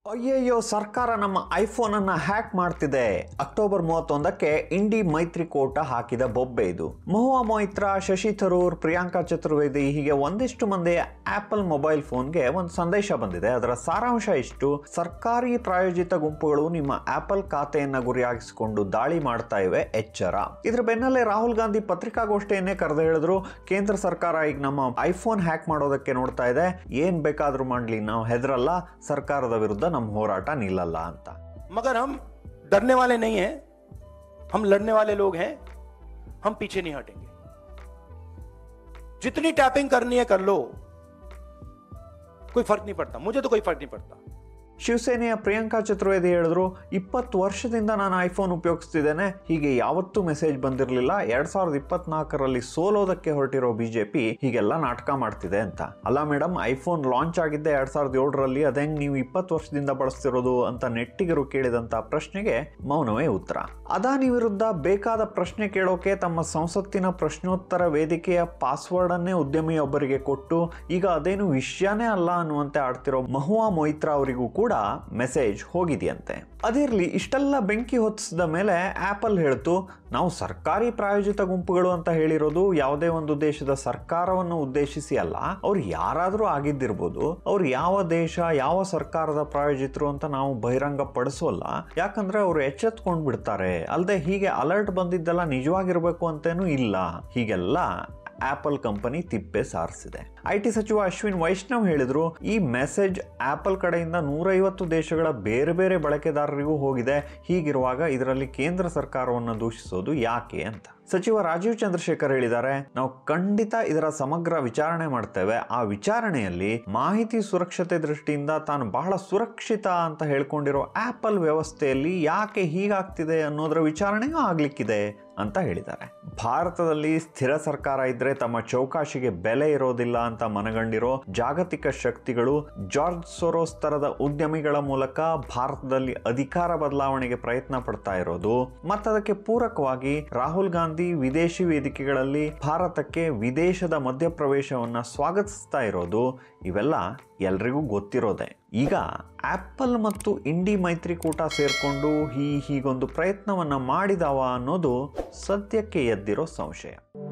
ಅಯ್ಯಯ್ಯೋ, ಸರ್ಕಾರ ನಮ್ಮ ಐಫೋನ್ ಅನ್ನ ಹ್ಯಾಕ್ ಮಾಡ್ತಿದೆ. ಅಕ್ಟೋಬರ್ 31ಕ್ಕೆ ಇಂಡಿ ಮೈತ್ರಿಕೂಟ ಹಾಕಿದ ಬೊಬ್ಬೆ ಇದು. ಮಹುವಾ ಮೊಯಿತ್ರಾ, ಶಶಿ ಥರೂರ್, ಪ್ರಿಯಾಂಕಾ ಚತುರ್ವೇದಿ ಹೀಗೆ ಒಂದಿಷ್ಟು ಮಂದಿ ಆಪಲ್ ಮೊಬೈಲ್ ಫೋನ್ಗೆ ಒಂದು ಸಂದೇಶ ಬಂದಿದೆ. ಅದರ ಸಾರಾಂಶ ಇಷ್ಟು: ಸರ್ಕಾರಿ ಪ್ರಾಯೋಜಿತ ಗುಂಪುಗಳು ನಿಮ್ಮ ಆಪಲ್ ಖಾತೆಯನ್ನ ಗುರಿಯಾಗಿಸಿಕೊಂಡು ದಾಳಿ ಮಾಡ್ತಾ ಇವೆ, ಎಚ್ಚರ. ಇದ್ರ ಬೆನ್ನಲ್ಲೇ ರಾಹುಲ್ ಗಾಂಧಿ ಪತ್ರಿಕಾಗೋಷ್ಠಿಯನ್ನೇ ಕರೆದು ಹೇಳಿದ್ರು, ಕೇಂದ್ರ ಸರ್ಕಾರ ಈಗ ನಮ್ಮ ಐಫೋನ್ ಹ್ಯಾಕ್ ಮಾಡೋದಕ್ಕೆ ನೋಡ್ತಾ ಇದೆ, ಏನ್ ಬೇಕಾದ್ರೂ ಮಾಡ್ಲಿ, ನಾವು ಹೆದರಲ್ಲ, ಸರ್ಕಾರದ ವಿರುದ್ಧ ನಮ್ಮ ಹೋರಾಟ ನಿಲ್ಲಲ್ಲ ಅಂತ. मगर हम डरने वाले नहीं हैं, हम लड़ने वाले लोग हैं, हम पीछे नहीं हटेंगे। जितनी टैपिंग करनी है कर लो, कोई फर्क नहीं पड़ता, मुझे तो कोई फर्क नहीं पड़ता। ಶಿವಸೇನೆಯ ಪ್ರಿಯಾಂಕಾ ಚತುರ್ವೇದಿ ಹೇಳಿದ್ರು, 20 ವರ್ಷದಿಂದ ನಾನು ಐಫೋನ್ ಉಪಯೋಗಿಸ್ತಿದ್ದೇನೆ, ಹೀಗೆ ಯಾವತ್ತೂ ಮೆಸೇಜ್ ಬಂದಿರಲಿಲ್ಲ. 2024ರಲ್ಲಿ ಸೋಲೋದಕ್ಕೆ ಹೊರಟಿರೋ ಬಿಜೆಪಿ ಹೀಗೆಲ್ಲ ನಾಟಕ ಮಾಡ್ತಿದೆ ಅಂತ. ಅಲ್ಲ ಮೇಡಮ್, ಐಫೋನ್ ಲಾಂಚ್ ಆಗಿದ್ದೆ 2007ರಲ್ಲಿ, ಅದೇಂಗ್ ನೀವು 20 ವರ್ಷದಿಂದ ಬಳಸ್ತಿರೋದು ಅಂತ ನೆಟ್ಟಿಗರು ಕೇಳಿದಂತ ಪ್ರಶ್ನೆಗೆ ಮೌನವೇ ಉತ್ತರ. ಅದಾನಿ ವಿರುದ್ಧ ಬೇಕಾದ ಪ್ರಶ್ನೆ ಕೇಳೋಕೆ ತಮ್ಮ ಸಂಸತ್ತಿನ ಪ್ರಶ್ನೋತ್ತರ ವೇದಿಕೆಯ ಪಾಸ್ವರ್ಡ್ ಅನ್ನೇ ಉದ್ಯಮಿಯೊಬ್ಬರಿಗೆ ಕೊಟ್ಟು ಈಗ ಅದೇನು ವಿಷಯನೇ ಅಲ್ಲ ಅನ್ನುವಂತೆ ಆಡ್ತಿರೋ ಮಹುವಾ ಮೊಯಿತ್ರಾ ಅವರಿಗೂ ಕೂಡ ಮೆಸೇಜ್ ಹೋಗಿದೆಯಂತೆ. ಅದಿರ್ಲಿ, ಇಷ್ಟೆಲ್ಲ ಬೆಂಕಿ ಹೊತ್ತಿಸಿದ ಮೇಲೆ ಆಪಲ್ ಹೇಳ್ತು, ನಾವು ಸರ್ಕಾರಿ ಪ್ರಾಯೋಜಿತ ಗುಂಪುಗಳು ಅಂತ ಹೇಳಿರೋದು ಯಾವುದೇ ಒಂದು ದೇಶದ ಸರ್ಕಾರವನ್ನು ಉದ್ದೇಶಿಸಿ ಅಲ್ಲ, ಅವ್ರು ಯಾರಾದ್ರೂ ಆಗಿದ್ದಿರ್ಬೋದು, ಅವ್ರು ಯಾವ ದೇಶ ಯಾವ ಸರ್ಕಾರದ ಪ್ರಾಯೋಜಿತರು ಅಂತ ನಾವು ಬಹಿರಂಗ ಪಡಿಸೋಲ್ಲ, ಯಾಕಂದ್ರೆ ಅವ್ರು ಎಚ್ಚೆತ್ಕೊಂಡ್ ಬಿಡ್ತಾರೆ. ಅಲ್ಲದೆ ಹೀಗೆ ಅಲರ್ಟ್ ಬಂದಿದ್ದೆಲ್ಲ ನಿಜವಾಗಿರ್ಬೇಕು ಅಂತೇನೂ ಇಲ್ಲ. ಹೀಗೆಲ್ಲ ಆಪಲ್ ಕಂಪನಿ ತಿಪ್ಪೆ ಸಾರಿಸಿದೆ. ಐಟಿ ಸಚಿವ ಅಶ್ವಿನ್ ವೈಷ್ಣವ್ ಹೇಳಿದ್ರು, ಈ ಮೆಸೇಜ್ ಆಪಲ್ ಕಡೆಯಿಂದ 150 ದೇಶಗಳ ಬೇರೆ ಬೇರೆ ಬಳಕೆದಾರರಿಗೂ ಹೋಗಿದೆ. ಹೀಗಿರುವಾಗ ಇದರಲ್ಲಿ ಕೇಂದ್ರ ಸರ್ಕಾರವನ್ನು ದೂಷಿಸೋದು ಯಾಕೆ ಅಂತ. ಸಚಿವ ರಾಜೀವ್ ಚಂದ್ರಶೇಖರ್ ಹೇಳಿದ್ದಾರೆ, ನಾವು ಖಂಡಿತ ಇದರ ಸಮಗ್ರ ವಿಚಾರಣೆ ಮಾಡ್ತೇವೆ. ಆ ವಿಚಾರಣೆಯಲ್ಲಿ ಮಾಹಿತಿ ಸುರಕ್ಷತೆ ದೃಷ್ಟಿಯಿಂದ ತಾನು ಬಹಳ ಸುರಕ್ಷಿತ ಅಂತ ಹೇಳ್ಕೊಂಡಿರೋ ಆಪಲ್ ವ್ಯವಸ್ಥೆಯಲ್ಲಿ ಯಾಕೆ ಹೀಗಾಗ್ತಿದೆ ಅನ್ನೋದರ ವಿಚಾರಣೆಯೂ ಆಗ್ಲಿಕ್ಕಿದೆ ಅಂತ ಹೇಳಿದ್ದಾರೆ. ಭಾರತದಲ್ಲಿ ಸ್ಥಿರ ಸರ್ಕಾರ ಇದ್ರೆ ತಮ್ಮ ಚೌಕಾಶಿಗೆ ಬೆಲೆ ಇರೋದಿಲ್ಲ ಅಂತ ಮನಗಂಡಿರೋ ಜಾಗತಿಕ ಶಕ್ತಿಗಳು ಜಾರ್ಜ್ ಸೊರೋಸ್ ತರದ ಉದ್ಯಮಿಗಳ ಮೂಲಕ ಭಾರತದಲ್ಲಿ ಅಧಿಕಾರ ಬದಲಾವಣೆಗೆ ಪ್ರಯತ್ನ ಪಡ್ತಾ ಇರೋದು, ಮತ್ತದಕ್ಕೆ ಪೂರಕವಾಗಿ ರಾಹುಲ್ ಗಾಂಧಿ ವಿದೇಶಿ ವೇದಿಕೆಗಳಲ್ಲಿ ಭಾರತಕ್ಕೆ ವಿದೇಶದ ಮಧ್ಯಪ್ರವೇಶವನ್ನ ಸ್ವಾಗತಿಸ್ತಾ ಇರೋದು, ಇವೆಲ್ಲ ಎಲ್ರಿಗೂ ಗೊತ್ತಿರೋದೆ. ಈಗ ಆಪಲ್ ಮತ್ತು ಇಂಡಿ ಮೈತ್ರಿಕೂಟ ಸೇರ್ಕೊಂಡು ಹೀಗೊಂದು ಪ್ರಯತ್ನವನ್ನ ಮಾಡಿದವ ಅನ್ನೋದು ಸದ್ಯಕ್ಕೆ ಎದ್ದಿರೋ ಸಂಶಯ.